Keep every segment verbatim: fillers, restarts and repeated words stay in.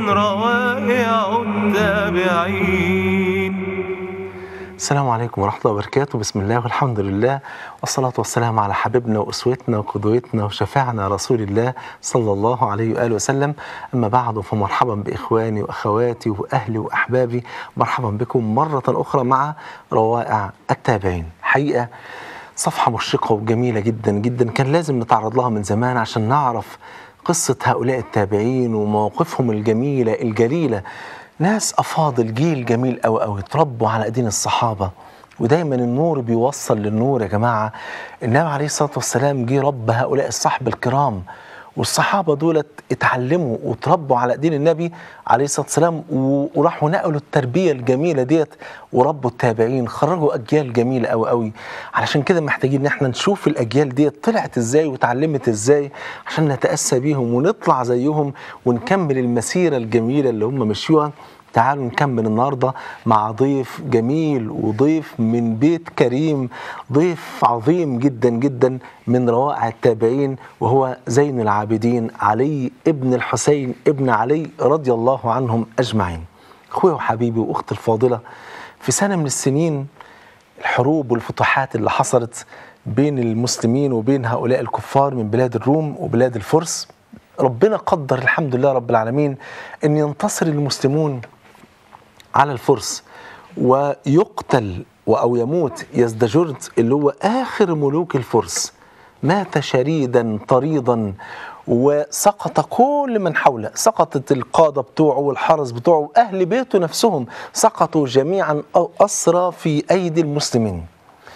روائع التابعين. السلام عليكم ورحمة الله وبركاته. بسم الله والحمد لله والصلاة والسلام على حبيبنا وأسوتنا وقدوتنا وشفاعنا رسول الله صلى الله عليه وآله وسلم. أما بعد، فمرحبا بإخواني وأخواتي وأهلي وأحبابي، مرحبا بكم مرة أخرى مع روائع التابعين. حقيقة صفحة مشرقة وجميلة جدا جدا، كان لازم نتعرض لها من زمان عشان نعرف قصة هؤلاء التابعين ومواقفهم الجميلة الجليلة. ناس أفاضل، جيل جميل أوي أوي، اتربوا على أيدين الصحابة، ودايما النور بيوصل للنور يا جماعة. النبي عليه الصلاة والسلام جه رب هؤلاء الصحابة الكرام، والصحابة دولت اتعلموا وتربوا على ايدين النبي عليه الصلاة والسلام، وراحوا نقلوا التربية الجميلة ديت وربوا التابعين، خرجوا أجيال جميلة أوي أوي. علشان كده محتاجين ان احنا نشوف الأجيال ديت طلعت ازاي وتعلمت ازاي عشان نتأسى بيهم ونطلع زيهم ونكمل المسيرة الجميلة اللي هم مشيوها. تعالوا نكمل النهاردة مع ضيف جميل وضيف من بيت كريم، ضيف عظيم جدا جدا من روائع التابعين، وهو زين العابدين علي ابن الحسين ابن علي رضي الله عنهم أجمعين. أخوي وحبيبي وأختي الفاضلة، في سنة من السنين الحروب والفتوحات اللي حصلت بين المسلمين وبين هؤلاء الكفار من بلاد الروم وبلاد الفرس، ربنا قدر الحمد لله رب العالمين أن ينتصر المسلمون على الفرس، ويقتل أو يموت يزدجرد اللي هو آخر ملوك الفرس. مات شريدا طريدا، وسقط كل من حوله، سقطت القادة بتوعه والحرس بتوعه، أهل بيته نفسهم سقطوا جميعا أو أسرى في أيدي المسلمين.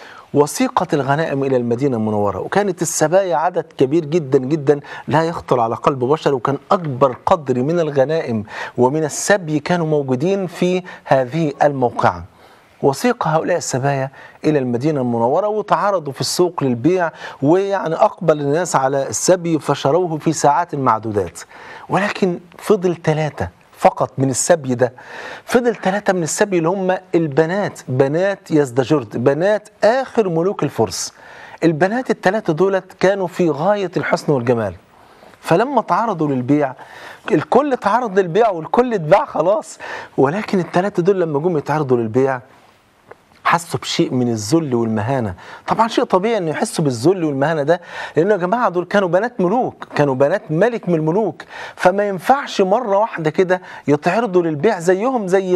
وسيقت الغنائم إلى المدينة المنورة، وكانت السبايا عدد كبير جدا جدا لا يخطر على قلب بشر، وكان أكبر قدر من الغنائم ومن السبي كانوا موجودين في هذه الموقعة. وسيق هؤلاء السبايا إلى المدينة المنورة وتعرضوا في السوق للبيع، ويعني أقبل الناس على السبي فشروه في ساعات معدودات. ولكن فضل ثلاثة فقط من السبي ده، فضل ثلاثة من السبي اللي هم البنات، بنات يزدجرد، بنات آخر ملوك الفرس. البنات الثلاثة دولت كانوا في غاية الحسن والجمال، فلما تعرضوا للبيع الكل تعرض للبيع والكل اتباع خلاص، ولكن الثلاثة دول لما جم يتعرضوا للبيع حسوا بشيء من الذل والمهانة. طبعا شيء طبيعي انه يحسوا بالذل والمهانة ده، لانه يا جماعة دول كانوا بنات ملوك، كانوا بنات ملك من الملوك، فما ينفعش مرة واحدة كده يتعرضوا للبيع زيهم زي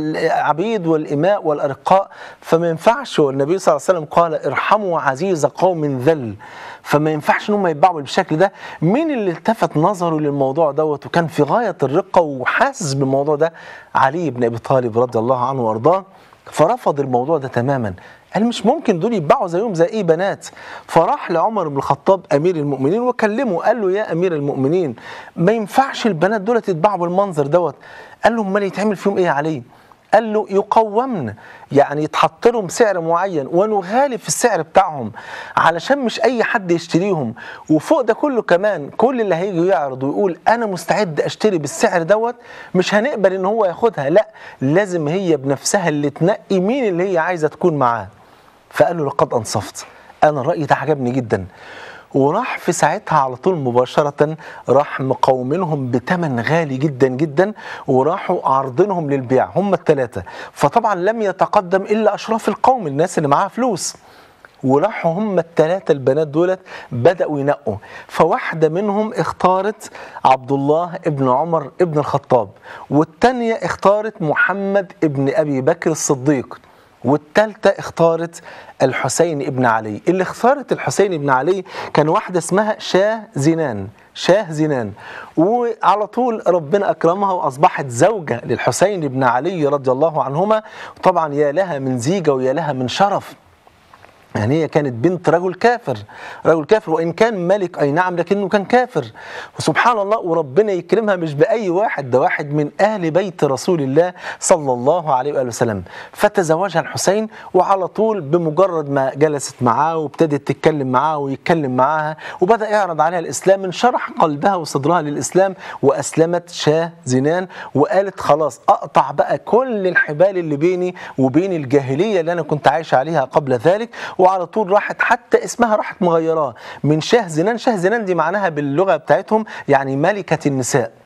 العبيد والإماء والأرقاء، فما ينفعش. والنبي صلى الله عليه وسلم قال ارحموا عزيز قوم ذل، فما ينفعش ان هم يتباعوا بالشكل ده. مين اللي التفت نظره للموضوع دوت وكان في غاية الرقة وحاسس بالموضوع ده؟ علي بن أبي طالب رضي الله عنه وارضاه. فرفض الموضوع ده تماما، قال مش ممكن دول يتباعوا زيهم زي ايه بنات. فراح لعمر بن الخطاب امير المؤمنين وكلمه، قال له يا امير المؤمنين ما ينفعش البنات دول يتباعوا بالمنظر دوت. قال له امال يتعمل فيهم ايه يا علي؟ قال له يقومن، يعني يتحط لهم سعر معين ونغالي في السعر بتاعهم علشان مش اي حد يشتريهم. وفوق ده كله كمان كل اللي هيجي يعرض ويقول انا مستعد اشتري بالسعر دوت مش هنقبل ان هو ياخدها، لا لازم هي بنفسها اللي تنقي مين اللي هي عايزة تكون معاه. فقال له لقد انصفت، انا الرأي ده عجبني جدا. وراح في ساعتها على طول مباشرة راح مقومينهم بثمن غالي جدا جدا، وراحوا عارضينهم للبيع هم الثلاثة. فطبعا لم يتقدم إلا أشراف القوم، الناس اللي معاها فلوس. وراحوا هم الثلاثة البنات دولت بدأوا ينقوا، فواحدة منهم اختارت عبد الله ابن عمر ابن الخطاب، والثانية اختارت محمد ابن أبي بكر الصديق، والثالثة اختارت الحسين ابن علي. اللي اختارت الحسين ابن علي كان واحدة اسمها شاه زنان، شاه زنان، وعلى طول ربنا أكرمها وأصبحت زوجة للحسين ابن علي رضي الله عنهما. طبعا يا لها من زيجة ويا لها من شرف، يعني هي كانت بنت رجل كافر، رجل كافر وإن كان ملك أي نعم لكنه كان كافر. وسبحان الله، وربنا يكرمها مش بأي واحد، ده واحد من أهل بيت رسول الله صلى الله عليه وآله وسلم. فتزوجها الحسين، وعلى طول بمجرد ما جلست معاه وابتدت تتكلم معاه ويتكلم معاها وبدأ يعرض عليها الإسلام، انشرح قلبها وصدرها للإسلام وأسلمت شاه زنان، وقالت خلاص أقطع بقى كل الحبال اللي بيني وبين الجاهلية اللي أنا كنت عايش عليها قبل ذلك. وعلى طول راحت حتى اسمها راحت مغيراه من شاه زنان، شاه زنان دي معناها باللغة بتاعتهم يعني ملكة النساء.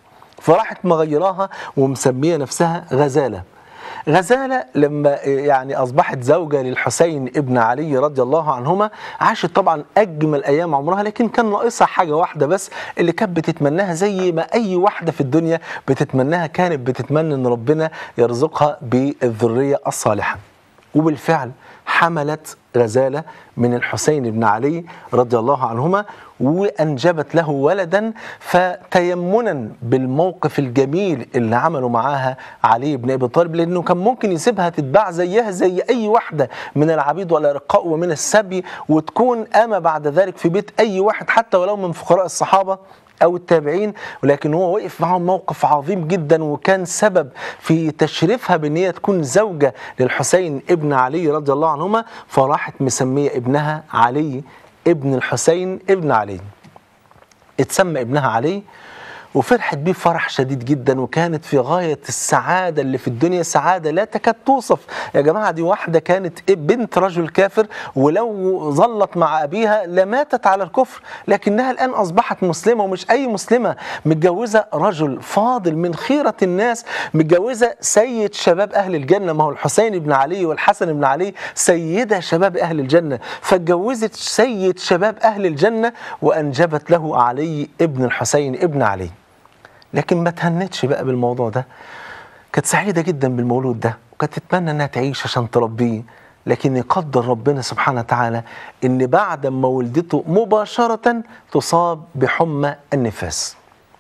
فراحت مغيراها ومسمية نفسها غزالة. غزالة لما يعني أصبحت زوجة للحسين ابن علي رضي الله عنهما عاشت طبعا أجمل أيام عمرها، لكن كان ناقصها حاجة واحدة بس اللي كانت بتتمناها زي ما أي واحدة في الدنيا بتتمناها، كانت بتتمنى أن ربنا يرزقها بالذرية الصالحة. وبالفعل حملت غزالة من الحسين بن علي رضي الله عنهما وأنجبت له ولدا. فتيمنا بالموقف الجميل اللي عمله معاها علي بن أبي طالب، لأنه كان ممكن يسيبها تتباع زيها زي أي واحدة من العبيد والأرقاء ومن السبي، وتكون أما بعد ذلك في بيت أي واحد حتى ولو من فقراء الصحابة أو التابعين. ولكن هو وقف معهم موقف عظيم جدا، وكان سبب في تشريفها بأن هي تكون زوجة للحسين ابن علي رضي الله عنهما. فراحت مسمية ابنها علي ابن الحسين ابن علي، اتسمى ابنها علي، وفرحت بيه فرح شديد جدا، وكانت في غاية السعادة اللي في الدنيا، سعادة لا تكاد توصف. يا جماعة دي واحدة كانت بنت رجل كافر، ولو ظلت مع أبيها لماتت على الكفر، لكنها الآن أصبحت مسلمة، ومش أي مسلمة، متجوزة رجل فاضل من خيرة الناس، متجوزة سيد شباب أهل الجنة. ما هو الحسين بن علي والحسن بن علي سيدة شباب أهل الجنة، فاتجوزت سيد شباب أهل الجنة وأنجبت له علي ابن الحسين ابن علي. لكن ما تهنتش بقى بالموضوع ده، كانت سعيدة جدا بالمولود ده، وكانت تتمنى انها تعيش عشان تربيه. لكن يقدر ربنا سبحانه وتعالى ان بعد ما ولدته مباشرة تصاب بحمى النفاس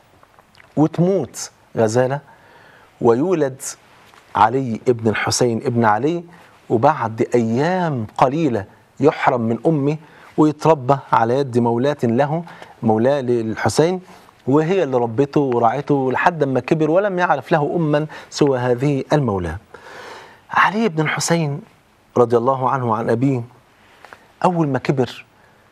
وتموت غزالة، ويولد علي ابن الحسين ابن علي، وبعد أيام قليلة يحرم من أمه ويتربى على يد مولاة له، مولاة للحسين، وهي اللي ربته ورعته لحد ما كبر ولم يعرف له أما سوى هذه المولاة. علي بن الحسين رضي الله عنه وعن أبيه أول ما كبر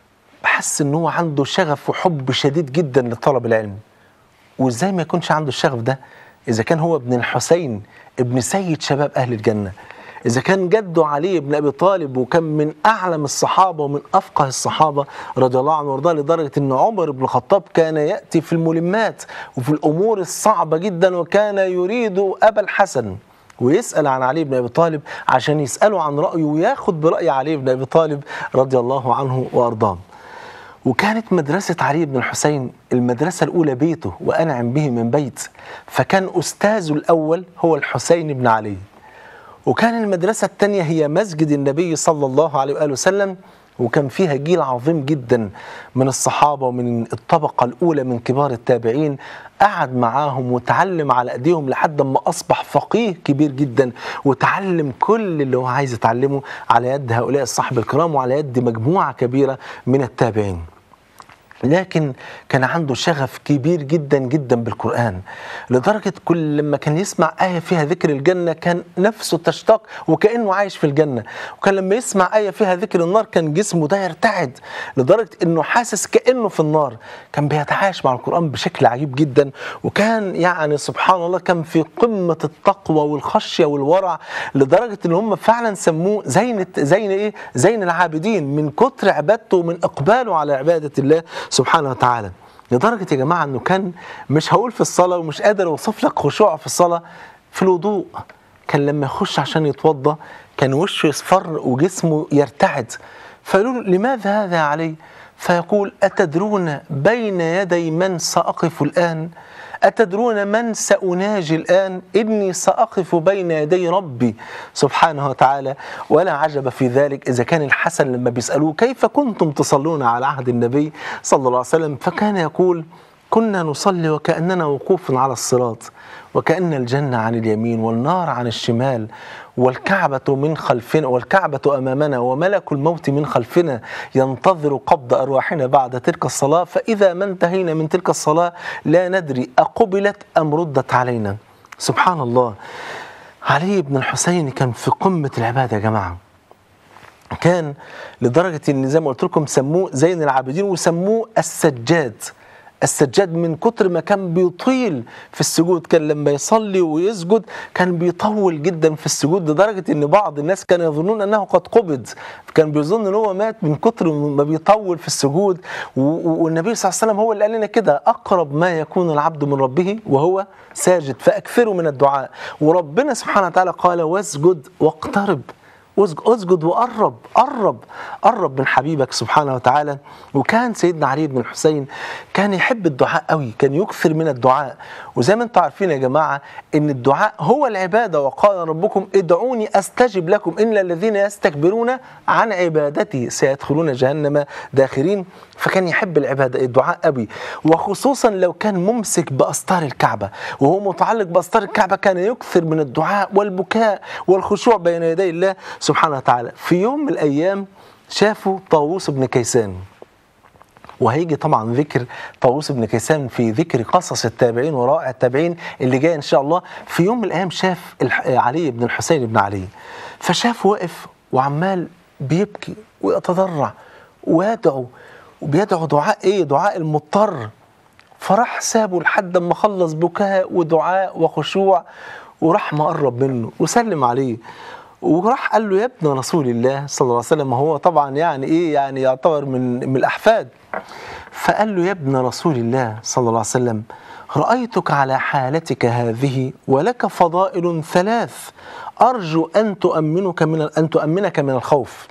حس أنه عنده شغف وحب شديد جدا لطلب العلم. وإزاي ما يكونش عنده الشغف ده إذا كان هو ابن الحسين ابن سيد شباب أهل الجنة، إذا كان جده علي بن أبي طالب وكان من أعلم الصحابة ومن أفقه الصحابة رضي الله عنه وارضاه، لدرجة أن عمر بن الخطاب كان يأتي في الملمات وفي الأمور الصعبة جدا، وكان يريد أبا الحسن ويسأل عن علي بن أبي طالب عشان يسأله عن رأيه وياخد برأي علي بن أبي طالب رضي الله عنه وارضاه. وكانت مدرسة علي بن الحسين المدرسة الأولى بيته وأنعم به من بيت، فكان أستاذه الأول هو الحسين بن علي، وكان المدرسة الثانية هي مسجد النبي صلى الله عليه وآله وسلم، وكان فيها جيل عظيم جدا من الصحابة ومن الطبقة الأولى من كبار التابعين، قعد معاهم وتعلم على أيديهم لحد ما أصبح فقيه كبير جدا، وتعلم كل اللي هو عايز يتعلمه على يد هؤلاء الصحابة الكرام وعلى يد مجموعة كبيرة من التابعين. لكن كان عنده شغف كبير جدا جدا بالقرآن، لدرجة كل لما كان يسمع آية فيها ذكر الجنة كان نفسه تشتاق وكأنه عايش في الجنة، وكان لما يسمع آية فيها ذكر النار كان جسمه ده يرتعد لدرجة أنه حاسس كأنه في النار. كان بيتعايش مع القرآن بشكل عجيب جدا، وكان يعني سبحان الله كان في قمة التقوى والخشية والورع، لدرجة أن هم فعلا سموه زين زين إيه زين العابدين من كتر عبادته ومن إقباله على عبادة الله سبحانه وتعالى. لدرجة يا جماعة أنه كان مش هقول في الصلاة ومش قادر أوصف لك خشوع في الصلاة، في الوضوء كان لما يخش عشان يتوضى كان وشه يصفر وجسمه يرتعد، فقالوا له لماذا هذا يا علي؟ فيقول أتدرون بين يدي من سأقف الآن؟ أتدرون من سأناجي الآن؟ إني سأقف بين يدي ربي سبحانه وتعالى. ولا عجب في ذلك إذا كان الحسن لما بيسألوه كيف كنتم تصلون على عهد النبي صلى الله عليه وسلم، فكان يقول كنا نصلي وكأننا وقوف على الصراط، وكأن الجنة عن اليمين والنار عن الشمال، والكعبة من خلفنا والكعبة أمامنا وملك الموت من خلفنا ينتظر قبض أرواحنا بعد تلك الصلاة، فإذا ما انتهينا من تلك الصلاة لا ندري أقبلت أم ردت علينا. سبحان الله. علي بن الحسين كان في قمة العبادة يا جماعة، كان لدرجة إن زي ما قلت لكم سموه زين العابدين وسموه السجاد. السجاد من كتر ما كان بيطيل في السجود، كان لما يصلي ويسجد كان بيطول جدا في السجود، لدرجة ان بعض الناس كانوا يظنون انه قد قبض، كان بيظن ان هو مات من كتر ما بيطول في السجود. والنبي صلى الله عليه وسلم هو اللي قال لنا كده: اقرب ما يكون العبد من ربه وهو ساجد فاكثروا من الدعاء. وربنا سبحانه وتعالى قال: واسجد واقترب، اسجد وقرب، قرب قرب من حبيبك سبحانه وتعالى. وكان سيدنا علي بن الحسين كان يحب الدعاء قوي، كان يكثر من الدعاء. وزي ما انتم عارفين يا جماعة ان الدعاء هو العبادة، وقال ربكم ادعوني استجب لكم ان الذين يستكبرون عن عبادتي سيدخلون جهنم داخرين. فكان يحب العبادة الدعاء قوي، وخصوصا لو كان ممسك بأستار الكعبة وهو متعلق بأستار الكعبة كان يكثر من الدعاء والبكاء والخشوع بين يدي الله سبحانه وتعالى. في يوم من الأيام شافوا طاووس بن كيسان، وهيجي طبعا ذكر طاووس بن كيسان في ذكر قصص التابعين ورائع التابعين اللي جاي إن شاء الله. في يوم من الأيام شاف علي بن الحسين بن علي، فشاف واقف وعمال بيبكي ويتضرع ويدعو، وبيدعو دعاء ايه؟ دعاء المضطر. فراح سابه لحد ما خلص بكاء ودعاء وخشوع، وراح مقرب منه وسلم عليه، وراح قال له: يا ابن رسول الله صلى الله عليه وسلم. هو طبعا يعني ايه؟ يعني يعتبر من من الاحفاد. فقال له: يا ابن رسول الله صلى الله عليه وسلم، رأيتك على حالتك هذه ولك فضائل ثلاث أرجو أن تؤمنك من أن تؤمنك من الخوف.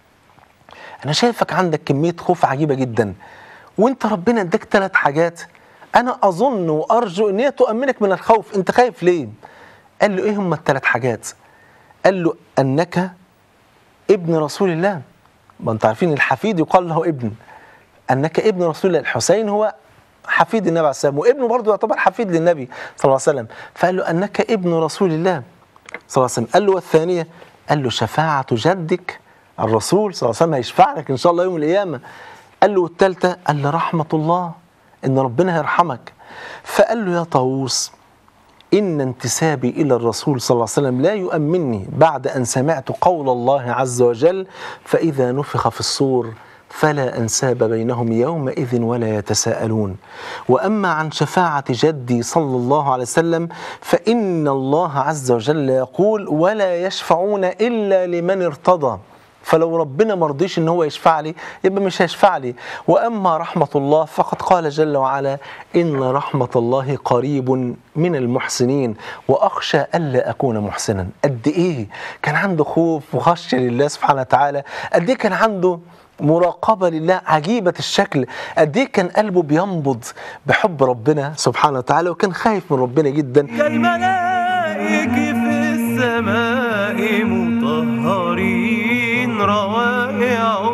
أنا شايفك عندك كمية خوف عجيبة جدا، وأنت ربنا اداك ثلاث حاجات أنا أظن وأرجو أن هي تؤمنك من الخوف. أنت خايف ليه؟ قال له: إيه هم الثلاث حاجات؟ قال له: أنك ابن رسول الله. ما أنت عارفين الحفيد يقال له ابن، أنك ابن رسول الله. الحسين هو حفيد النبي عليه السلام، وابنه برضه يعتبر حفيد للنبي صلى الله عليه وسلم. فقال له: أنك ابن رسول الله صلى الله عليه وسلم. قال له: والثانية؟ قال له: شفاعة جدك الرسول صلى الله عليه وسلم هيشفع لك إن شاء الله يوم القيامة. قال له: والثالثة؟ قال له: رحمة الله، إن ربنا هيرحمك. فقال له: يا طاووس، إن انتسابي إلى الرسول صلى الله عليه وسلم لا يؤمنني بعد أن سمعت قول الله عز وجل: فإذا نفخ في الصور فلا أنساب بينهم يومئذ ولا يتساءلون. وأما عن شفاعة جدي صلى الله عليه وسلم فإن الله عز وجل يقول: ولا يشفعون إلا لمن ارتضى. فلو ربنا مرضيش ان هو يشفع لي يبقى مش هيشفع لي. واما رحمه الله فقد قال جل وعلا: ان رحمه الله قريب من المحسنين واخشى الا اكون محسنا. قد ايه كان عنده خوف وخشيه لله سبحانه وتعالى، قد ايه كان عنده مراقبة لله عجيبة الشكل، قد ايه كان قلبه بينبض بحب ربنا سبحانه وتعالى، وكان خايف من ربنا جدا. كالملائك في السماء مطهرين روائع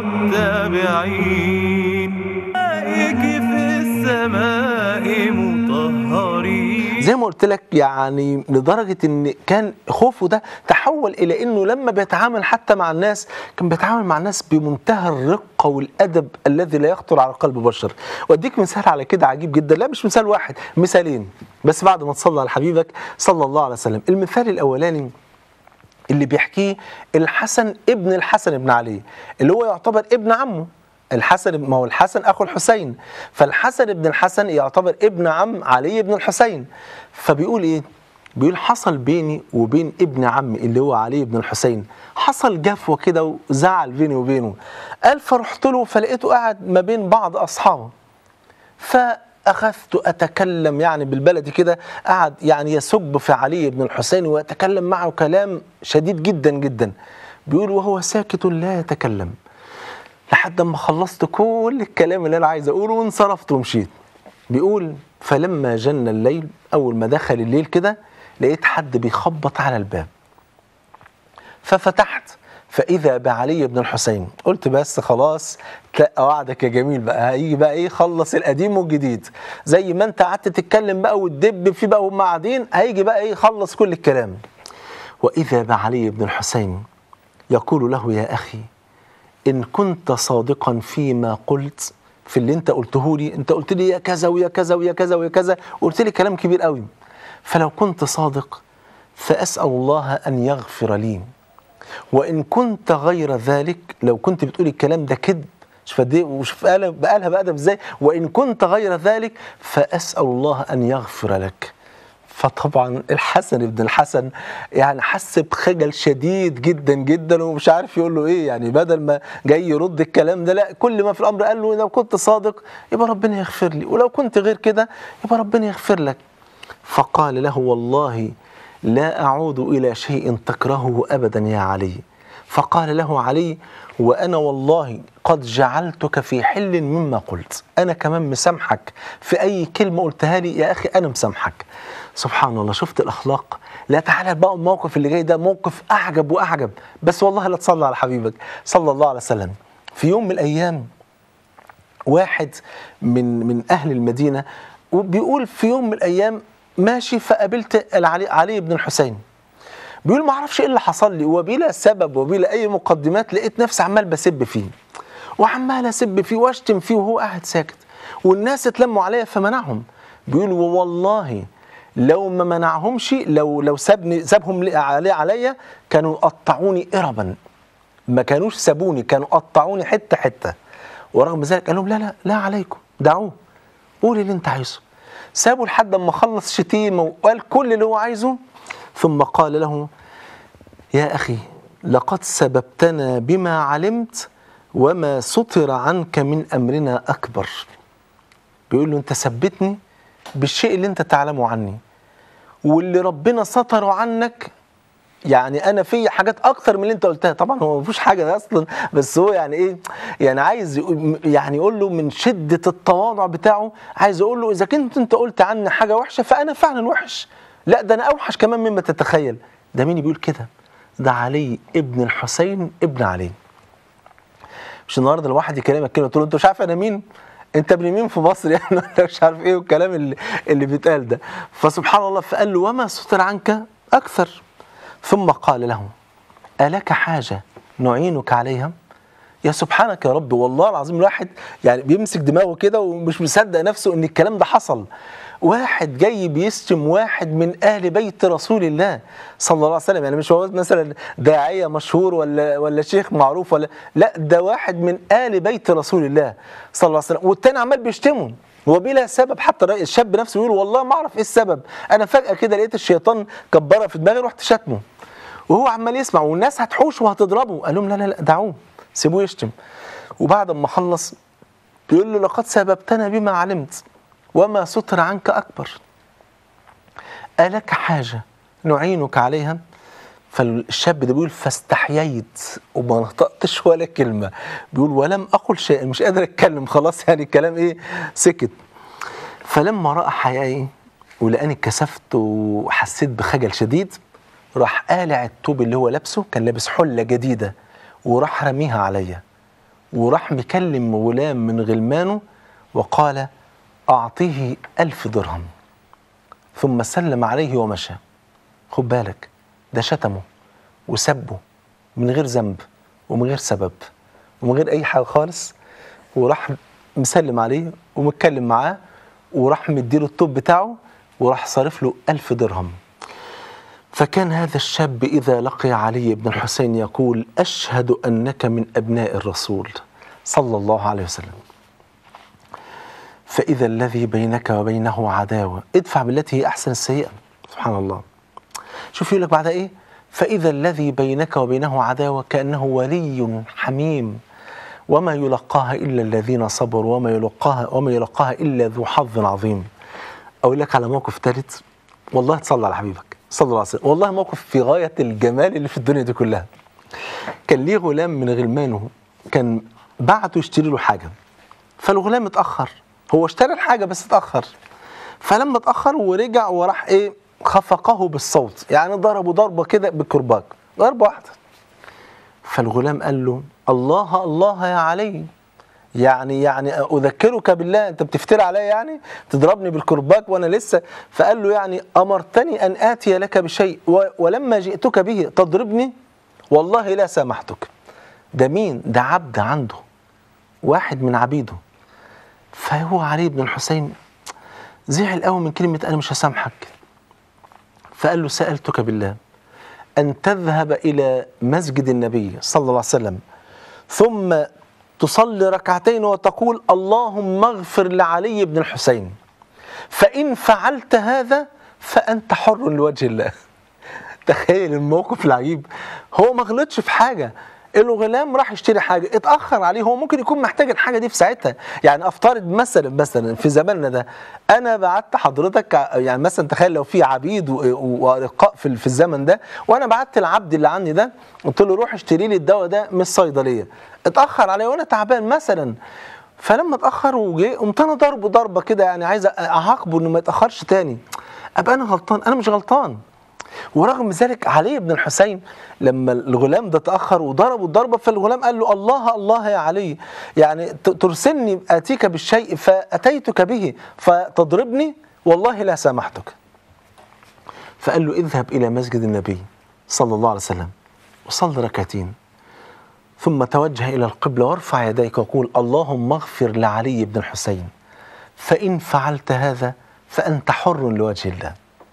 التابعين، ملائك في السماء مطهرين. زي ما قلت لك يعني لدرجة ان كان خوفه ده تحول الى انه لما بيتعامل حتى مع الناس كان بيتعامل مع الناس بمنتهى الرقة والادب الذي لا يخطر على قلب بشر. واديك مثال على كده عجيب جدا، لا مش مثال واحد، مثالين بس بعد ما تصلي على حبيبك صلى الله عليه وسلم. المثال الاولاني اللي بيحكيه الحسن ابن الحسن بن علي، اللي هو يعتبر ابن عمه. الحسن، ما هو الحسن أخو الحسين، فالحسن بن الحسن يعتبر ابن عم علي بن الحسين. فبيقول إيه؟ بيقول: حصل بيني وبين ابن عمي اللي هو علي بن الحسين حصل جفوة كده وزعل بيني وبينه. قال: فرحت له فلقيته قاعد ما بين بعض أصحابه، فأخذت أتكلم يعني بالبلدي كده، قعد يعني يسب في علي بن الحسين ويتكلم معه كلام شديد جدا جدا. بيقول: وهو ساكت لا يتكلم، لحد ما خلصت كل الكلام اللي أنا عايز أقوله وانصرفت ومشيت. بيقول: فلما جن الليل، أول ما دخل الليل كده لقيت حد بيخبط على الباب، ففتحت فإذا بعلي بن الحسين. قلت بس خلاص تلقى وعدك يا جميل بقى، هيجي بقى إيه، خلص القديم والجديد زي ما أنت قعدت تتكلم بقى وتدب فيه بقى وهم قاعدين، هيجي بقى إيه، خلص كل الكلام. وإذا بعلي بن الحسين يقول له: يا أخي، إن كنت صادقا فيما قلت، في اللي انت قلته لي، انت قلت لي يا كذا ويا كذا ويا كذا ويا كذا، قلت لي كلام كبير قوي، فلو كنت صادق فأسأل الله أن يغفر لي، وإن كنت غير ذلك، لو كنت بتقولي الكلام ده كذب شوف قد ايه، وشوف قالها بقالها بأدب ازاي، وان كنت غير ذلك فاسال الله ان يغفر لك. فطبعا الحسن بن الحسن يعني حس بخجل شديد جدا جدا، ومش عارف يقول له ايه، يعني بدل ما جاي يرد الكلام ده، لا كل ما في الامر قال له لو كنت صادق يبقى ربنا يغفر لي، ولو كنت غير كده يبقى ربنا يغفر لك. فقال له والله لا أعود إلى شيء تكرهه أبدا يا علي. فقال له علي وأنا والله قد جعلتك في حل مما قلت، أنا كمان مسامحك في أي كلمة قلتها لي يا أخي، أنا مسامحك. سبحان الله، شفت الأخلاق؟ لا تعالى بقى الموقف اللي جاي ده موقف أعجب وأعجب، بس والله لا تصلي على حبيبك صلى الله عليه وسلم. في يوم من الأيام واحد من من أهل المدينة وبيقول في يوم من الأيام ماشي فقابلت علي, علي بن الحسين، بيقول ما اعرفش ايه اللي حصل لي، وبلا سبب وبلا اي مقدمات لقيت نفسي عمال بسب فيه وعمال اسب فيه واشتم فيه وهو قاعد ساكت، والناس اتلموا عليا فمنعهم. بيقول والله لو ما منعهمش، لو لو سابني سابهم علي عليا كانوا قطعوني قربا، ما كانوش سابوني، كانوا قطعوني حته حته. ورغم ذلك قال لهم لا لا لا عليكم، دعوه قول اللي انت عايزه. سابوا لحد ما خلص شتيمه وقال كل اللي هو عايزه، ثم قال له يا أخي لقد سببتنا بما علمت وما سطر عنك من أمرنا أكبر. بيقول له أنت سبتني بالشيء اللي أنت تعلمه عني، واللي ربنا سطره عنك يعني أنا في حاجات أكتر من اللي أنت قلتها. طبعا هو مفيش حاجة ده أصلا، بس هو يعني إيه، يعني عايز يعني يقول له من شدة التواضع بتاعه، عايز يقول له إذا كنت أنت قلت عني حاجة وحشة فأنا فعلا وحش، لا ده أنا أوحش كمان مما تتخيل. ده مين بيقول كده؟ ده علي ابن الحسين ابن علي. مش النهارده الواحد يكلمك كلمة تقول له أنت مش عارف أنا مين؟ أنت ابن مين في مصر يعني؟ أنت مش عارف إيه والكلام اللي, اللي بيتقال ده. فسبحان الله، فقال له وما ستر عنك أكثر. ثم قال له ألك حاجة نعينك عليها؟ يا سبحانك يا رب، والله العظيم الواحد يعني بيمسك دماغه كده ومش مصدق نفسه ان الكلام ده حصل. واحد جاي بيشتم واحد من اهل بيت رسول الله صلى الله عليه وسلم، يعني مش هو مثلا داعيه مشهور ولا ولا شيخ معروف ولا لا، ده واحد من اهل بيت رسول الله صلى الله عليه وسلم، والتاني عمال بيشتمه وبلا سبب. حتى الشاب نفسه يقول والله ما اعرف ايه السبب، انا فجاه كده لقيت الشيطان كبره في دماغي رحت شتمه، وهو عمال يسمع والناس هتحوش وهتضربه. قال لهم لا لا لا دعوه سيبوه يشتم. وبعد ما خلص بيقول له لقد سببتنا بما علمت وما ستر عنك أكبر، ألك حاجة نعينك عليها؟ فالشاب ده بيقول فاستحييت وما نطقتش ولا كلمة، بيقول ولم أقل شيء، مش قادر أتكلم خلاص، يعني الكلام إيه سكت. فلما رأى حيائي ولقاني اتكسفت وحسيت بخجل شديد، راح قالع الثوب اللي هو لابسه، كان لابس حلة جديدة، وراح رميها عليا، وراح مكلم غلام من غلمانه وقال أعطيه ألف درهم، ثم سلم عليه ومشى. خد بالك ده شتمه وسبه من غير ذنب ومن غير سبب ومن غير أي حاجة خالص، وراح مسلم عليه ومتكلم معاه، وراح مديله الطب بتاعه، وراح صارف له ألف درهم. فكان هذا الشاب إذا لقي علي بن الحسين يقول أشهد أنك من أبناء الرسول صلى الله عليه وسلم. فإذا الذي بينك وبينه عداوة ادفع بالتي هي أحسن السيئة. سبحان الله، شوف يقول لك بعد إيه، فإذا الذي بينك وبينه عداوة كأنه ولي حميم وما يلقاها إلا الذين صبروا وما يلقاها, وما يلقاها إلا ذو حظ عظيم. أقول لك على موقف ثالث، والله تصلى على حبيبك صلى الله عليه وسلم، والله موقف في غاية الجمال اللي في الدنيا دي كلها. كان ليه غلام من غلمانه كان بعته يشتري له حاجة، فالغلام اتأخر، هو اشترى الحاجة بس اتأخر، فلما اتأخر ورجع وراح ايه خفقه بالصوت، يعني ضربه ضربة كده بالكرباج، ضربة واحدة. فالغلام قال له الله الله يا علي، يعني يعني أذكرك بالله، أنت بتفتري عليا يعني تضربني بالكرباج وأنا لسه. فقال له يعني أمرتني أن آتي لك بشيء ولما جئتك به تضربني، والله لا سامحتك. ده مين؟ ده عبد عنده، واحد من عبيده. فهو علي بن الحسين زعل قوي من كلمة أنا مش هسامحك، فقال له سألتك بالله أن تذهب إلى مسجد النبي صلى الله عليه وسلم ثم تصلي ركعتين وتقول اللهم اغفر لعلي بن الحسين، فإن فعلت هذا فأنت حر لوجه الله. تخيل الموقف العجيب، هو ما غلطش في حاجة، الغلام راح يشتري حاجة اتأخر عليه، هو ممكن يكون محتاج الحاجة دي في ساعتها. يعني أفترض مثلا مثلا في زماننا ده أنا بعت حضرتك، يعني مثلا تخيل لو في عبيد ورقاء في في الزمن ده، وأنا بعت العبد اللي عندي ده قلت له روح اشتري لي الدواء ده من الصيدلية، اتأخر عليه وأنا تعبان مثلا، فلما اتأخر وجه قمت أنا ضربه ضربة كده، يعني عايز أعاقبه إنه ما يتأخرش تاني، أبقى أنا غلطان؟ أنا مش غلطان. ورغم ذلك علي بن الحسين لما الغلام ده تأخر وضربه الضربة، فالغلام قال له الله الله يا علي، يعني ترسلني آتيك بالشيء فأتيتك به فتضربني، والله لا سامحتك. فقال له اذهب إلى مسجد النبي صلى الله عليه وسلم وصل ركعتين، ثم توجه إلى القبلة وارفع يديك وقول اللهم اغفر لعلي بن الحسين، فإن فعلت هذا فأنت حر لوجه الله.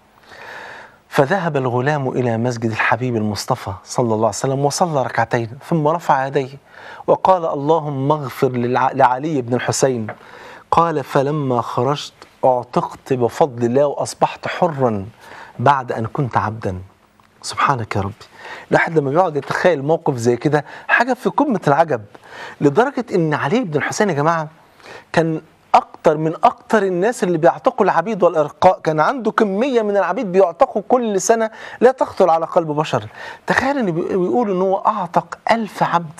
فذهب الغلام إلى مسجد الحبيب المصطفى صلى الله عليه وسلم وصلى ركعتين، ثم رفع يديه وقال اللهم اغفر لعلي بن الحسين. قال فلما خرجت اعتقت بفضل الله وأصبحت حرا بعد أن كنت عبدا. سبحانك يا ربي. الواحد لما بيقعد يتخيل موقف زي كده حاجة في قمة العجب، لدرجة إن علي بن الحسين يا جماعة كان أكتر من أكتر الناس اللي بيعتقوا العبيد والإرقاء، كان عنده كمية من العبيد بيعتقوا كل سنة لا تخطر على قلب بشر. تخيل إن بيقولوا إن هو أعتق ألف عبد.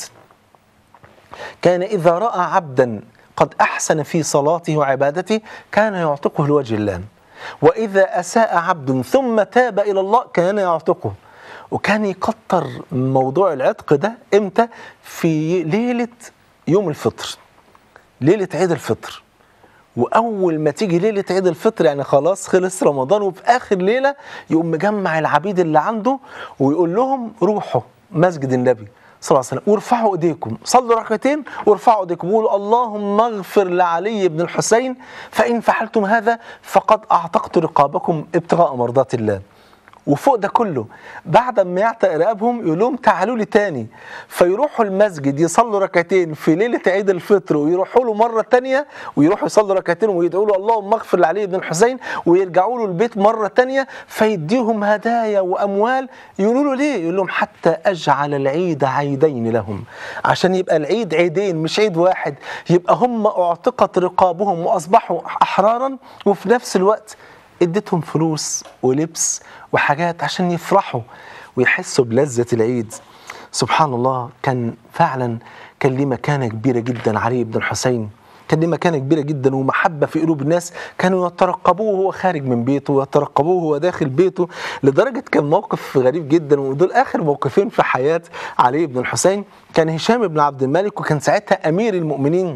كان إذا رأى عبدا قد أحسن في صلاته وعبادته كان يعتقه لوجه الله، وإذا أساء عبد ثم تاب إلى الله كان يعتقه. وكان يكتر موضوع العتق ده إمتى؟ في ليلة يوم الفطر، ليلة عيد الفطر. وأول ما تيجي ليلة عيد الفطر يعني خلاص خلص رمضان، وفي آخر ليلة يقوم مجمع العبيد اللي عنده ويقول لهم روحوا مسجد النبي صلى الله عليه وسلم وارفعوا ايديكم، صلوا ركعتين وارفعوا ايديكم وقولوا اللهم اغفر لعلي بن الحسين، فإن فعلتم هذا فقد أعتقت رقابكم ابتغاء مرضات الله. وفوق ده كله بعد ما يعتق رقابهم يقول لهم تعالوا لي تاني، فيروحوا المسجد يصلوا ركعتين في ليلة عيد الفطر، ويروحوا له مرة تانية ويروحوا يصلوا ركعتين ويدعوا له اللهم اغفر لعلي بن الحسين، ويرجعوا له البيت مرة تانية فيديهم هدايا وأموال. يقولوا له ليه؟ يقول لهم حتى أجعل العيد عيدين لهم، عشان يبقى العيد عيدين مش عيد واحد، يبقى هم اعتقت رقابهم وأصبحوا أحرارا، وفي نفس الوقت اديتهم فلوس ولبس وحاجات عشان يفرحوا ويحسوا بلذة العيد. سبحان الله. كان فعلا كان ليه مكانة كبيرة جدا علي بن الحسين، كان ليه مكانة كبيرة جدا ومحبة في قلوب الناس، كانوا يترقبوه وهو خارج من بيته ويترقبوه وهو داخل بيته، لدرجة كان موقف غريب جدا، ودول آخر موقفين في حياة علي بن الحسين. كان هشام بن عبد الملك وكان ساعتها أمير المؤمنين،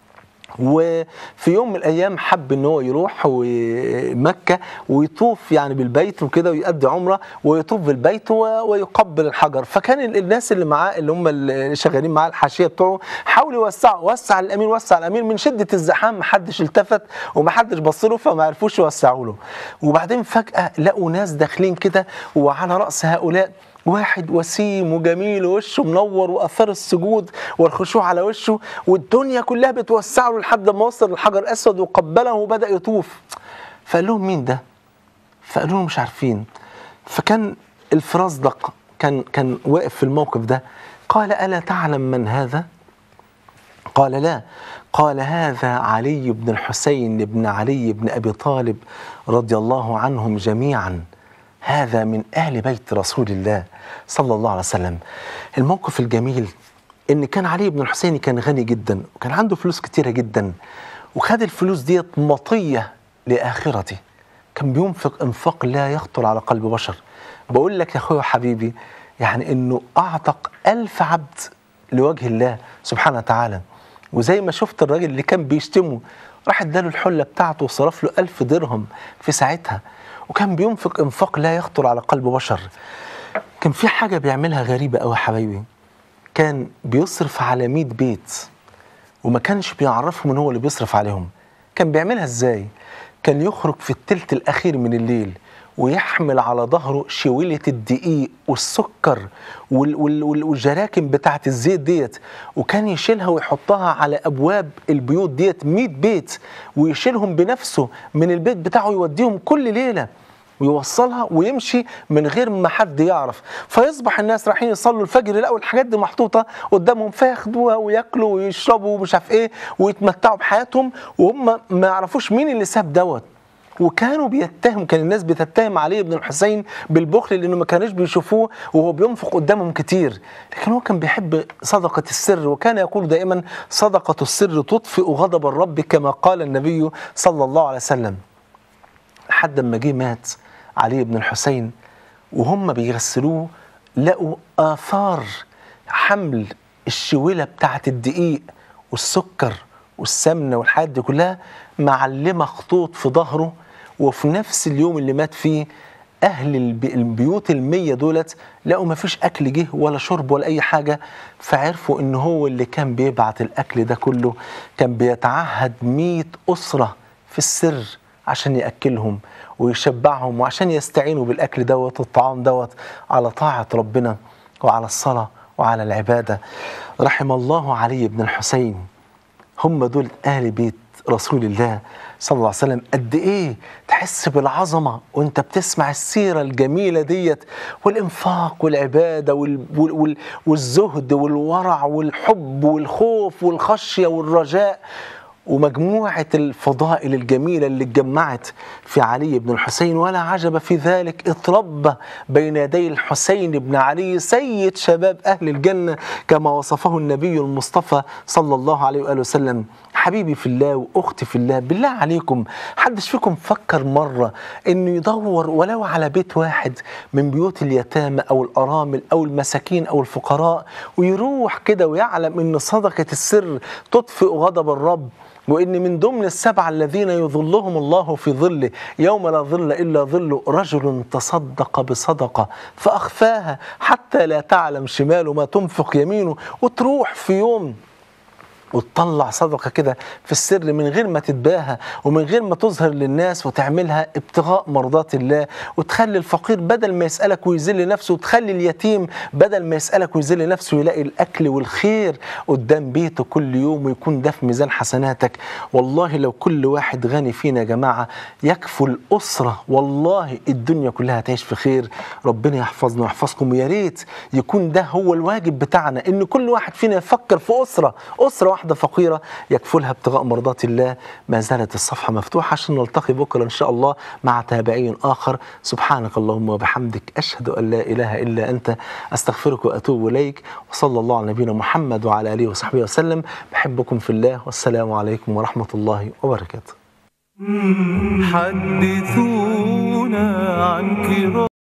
وفي يوم من الايام حب ان هو يروح مكه ويطوف يعني بالبيت وكده ويؤدي عمره ويطوف بالبيت ويقبل الحجر. فكان الناس اللي معاه اللي هم اللي شغالين معاه الحاشيه بتوعه حاولوا يوسعوا، وسع الامير وسع الامير، من شده الزحام محدش التفت ومحدش بص له فما عرفوش يوسعوا له. وبعدين فجاه لقوا ناس داخلين كده، وعلى راس هؤلاء واحد وسيم وجميل ووشه منور واثار السجود والخشوع على وشه، والدنيا كلها بتوسع له لحد ما وصل للحجر الاسود وقبله وبدا يطوف. فقال لهم مين ده؟ فقالوا له مش عارفين. فكان الفرزدق كان كان واقف في الموقف ده، قال الا تعلم من هذا؟ قال لا. قال هذا علي بن الحسين بن علي بن ابي طالب رضي الله عنهم جميعا، هذا من أهل بيت رسول الله صلى الله عليه وسلم. الموقف الجميل إن كان علي بن الحسين كان غني جدا وكان عنده فلوس كتيرة جدا، وخد الفلوس ديت مطية لآخرته، كان بينفق انفاق لا يخطر على قلب بشر. بقول لك يا أخويا وحبيبي يعني إنه أعتق ألف عبد لوجه الله سبحانه وتعالى. وزي ما شفت الراجل اللي كان بيشتمه راح اداله الحلة بتاعته وصرف له ألف درهم في ساعتها، وكان بينفق انفاق لا يخطر على قلب بشر. كان في حاجة بيعملها غريبة قوي يا حبايبي، كان بيصرف على مية بيت وما كانش بيعرفهم ان هو اللي بيصرف عليهم. كان بيعملها ازاي؟ كان يخرج في الثلث الاخير من الليل ويحمل على ظهره شويلة الدقيق والسكر وال وال وال والجراكن بتاعة الزيت ديت، وكان يشيلها ويحطها على أبواب البيوت ديت مية بيت، ويشيلهم بنفسه من البيت بتاعه يوديهم كل ليلة ويوصلها ويمشي من غير ما حد يعرف. فيصبح الناس رايحين يصلوا الفجر يلاقوا الحاجات دي محطوطه قدامهم، فياخدوها وياكلوا ويشربوا ومش عارف ايه ويتمتعوا بحياتهم وهم ما يعرفوش مين اللي ساب دوت. وكانوا بيتهم كان الناس بتتهم علي بن الحسين بالبخل لانه ما كانوش بيشوفوه وهو بينفق قدامهم كتير، لكن هو كان بيحب صدقه السر، وكان يقول دائما صدقه السر تطفئ غضب الرب كما قال النبي صلى الله عليه وسلم. لحد ما جه مات علي بن الحسين وهم بيغسلوه لقوا آثار حمل الشويلة بتاعة الدقيق والسكر والسمنة والحاجات دي كلها معلمة خطوط في ظهره. وفي نفس اليوم اللي مات فيه أهل البيوت المية دولت لقوا ما فيش أكل جه ولا شرب ولا أي حاجة، فعرفوا إن هو اللي كان بيبعت الأكل ده كله، كان بيتعهد مية أسرة في السر عشان يأكلهم ويشبعهم وعشان يستعينوا بالأكل دوت والطعام دوت على طاعة ربنا وعلى الصلاة وعلى العبادة. رحم الله علي بن الحسين. هم دول أهل بيت رسول الله صلى الله عليه وسلم. قد إيه تحس بالعظمة وانت بتسمع السيرة الجميلة ديت، والإنفاق والعبادة وال وال والزهد والورع والحب والخوف والخشية والرجاء ومجموعة الفضائل الجميلة اللي اتجمعت في علي بن الحسين. ولا عجب في ذلك، اتربى بين يدي الحسين بن علي سيد شباب أهل الجنة كما وصفه النبي المصطفى صلى الله عليه وآله وسلم. حبيبي في الله وأختي في الله، بالله عليكم حدش فيكم فكر مرة إنه يدور ولو على بيت واحد من بيوت اليتامى أو الأرامل أو المساكين أو الفقراء ويروح كده ويعلم إن صدقة السر تطفئ غضب الرب، وإن من ضمن السبعة الذين يظلهم الله في ظله يوم لا ظل إلا ظله رجل تصدق بصدقة فأخفاها حتى لا تعلم شماله ما تنفق يمينه. وتروح في يوم وتطلع صدقة كده في السر من غير ما تتباهى ومن غير ما تظهر للناس، وتعملها ابتغاء مرضات الله، وتخلي الفقير بدل ما يسألك ويذل نفسه، وتخلي اليتيم بدل ما يسألك ويذل نفسه يلاقي الأكل والخير قدام بيته كل يوم ويكون ده في ميزان حسناتك. والله لو كل واحد غني فينا يا جماعة يكفو الأسرة، والله الدنيا كلها هتعيش في خير. ربنا يحفظنا ويحفظكم. ويا ريت يكون ده هو الواجب بتاعنا، إن كل واحد فينا يفكر في أسرة أسرة واحدة فقيرة يكفلها ابتغاء مرضات الله. ما زالت الصفحة مفتوحة عشان نلتقي بكرة إن شاء الله مع تابعين آخر. سبحانك اللهم وبحمدك، أشهد أن لا إله إلا أنت، أستغفرك وأتوب إليك. وصلى الله على نبينا محمد وعلى آله وصحبه وسلم. بحبكم في الله، والسلام عليكم ورحمة الله وبركاته. حدثونا عن كرام